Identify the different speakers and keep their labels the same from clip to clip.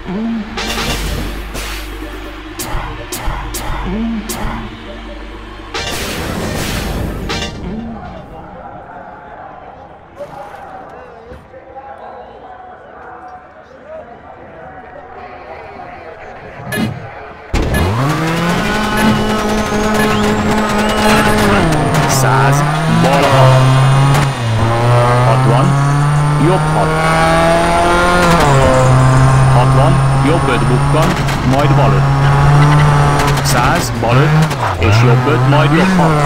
Speaker 1: Jobb 5 bukkan, majd bal 5. 100, bal 5, és jobb 5, majd jobb 6.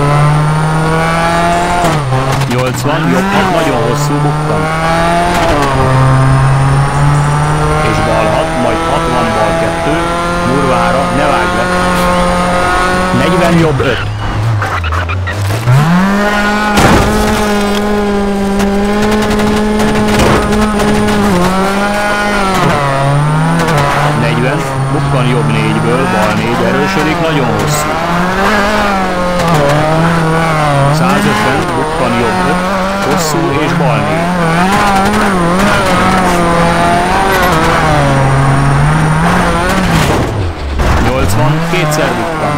Speaker 1: 80, jobb 6, nagyon hosszú bukkan. És bal 6, majd 60, bal 2, murvára, ne vágj le. 40, jobb 5. 40, bukkan jobb 4-ből, bal 4 erősödik, nagyon hosszú. 150, bukkan jobb 5, hosszú és bal 4. 80, kétszer bukkan.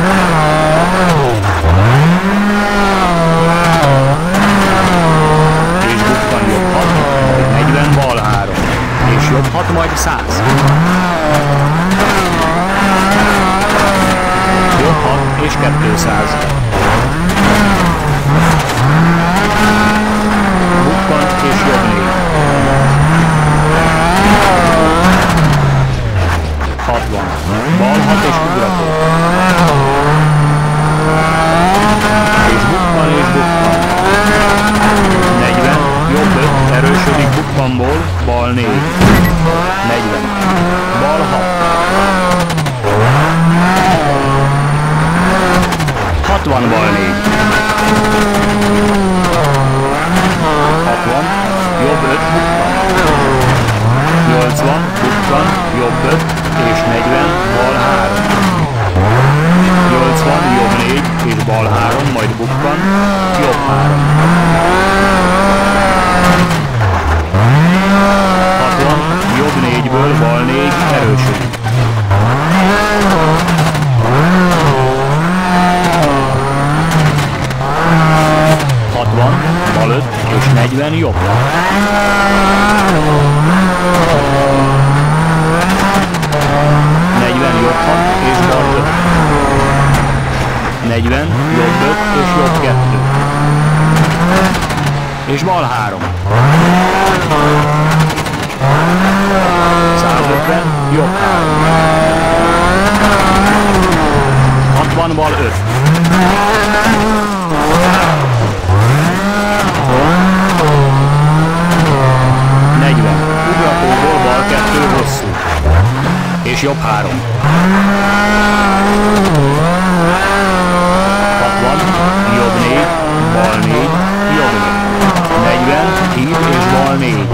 Speaker 1: 40, bal 3, és jobb 6, majd 100. Jobb 6, és 200. Bukkant, és jobb 4. 60, bal 6, és ugrató. És bukkan, és bukkan. 40, jobb 5, erősödik bukkanból, bal 4. 40, bal 6. 60, bal 4. 60, jobb 5, bukkan. 80, bukkan, jobb 5, és 40, bal 3. 80, jobb 4, és bal 3, majd bukkan, jobb 3. 60, jobb 4-ből, bal 4, erősödik. 60, bal 5, és 40, jobb 6. 40, jobb 6, és bal 5. 40, jobb 5, és jobb 2. És bal 3. 150, jobb 3. 60, bal 5. 40, ugratóból bal 2, hosszú. És jobb 3. 60, jobb 4, bal 4, jobb 4. 40, híd és bal 4. 80,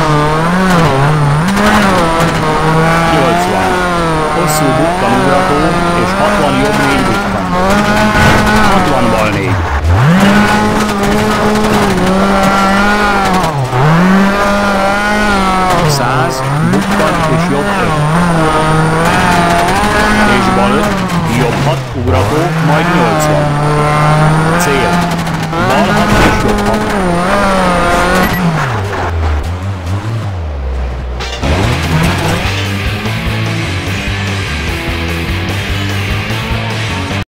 Speaker 1: hosszú bukkan ugrató, és 60, jobb 4 bukkan. 60, bal 4. 100, bukkan és jobb